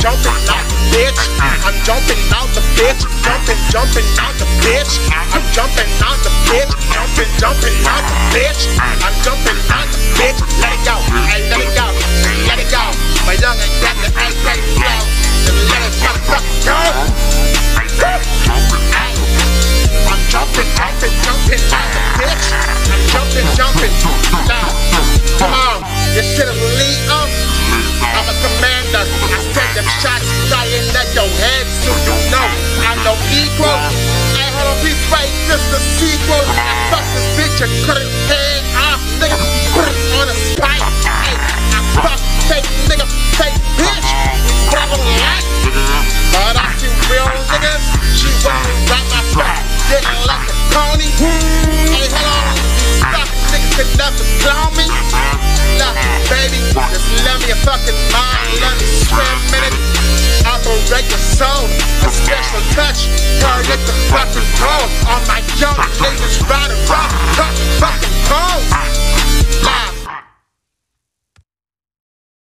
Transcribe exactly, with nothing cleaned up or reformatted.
jumping out the bitch. I'm jumping out the bitch. Jumping, jumping out the bitch. I'm jumping out the bitch. Jumping, jumping out the bitch. I'm jumping out the bitch. Let it go, hey, let it go, let it go. My young and got the ice right flow. Let it motherfucker go. I'm jumping, jumping, jumping out the bitch. I'm jumping, jumping. Now, come on, this shit is legal. I'm a commander. I send them shots flying at your head, so you know I'm no equal. I had a piece right, this the sequel. I fucked this bitch and cut his head off, nigga. Put it on a spike. Hey, I fuck fake nigga, fake bitch. Double life. But I see real niggas. She wasn't right my back. Didn't like a pony. Hey, hold on. Fuck niggas could never blow me. Love me, baby. Just love me a fucking mind. Let me swim in it. Operate your soul. A special touch. Turn it to fucking gold.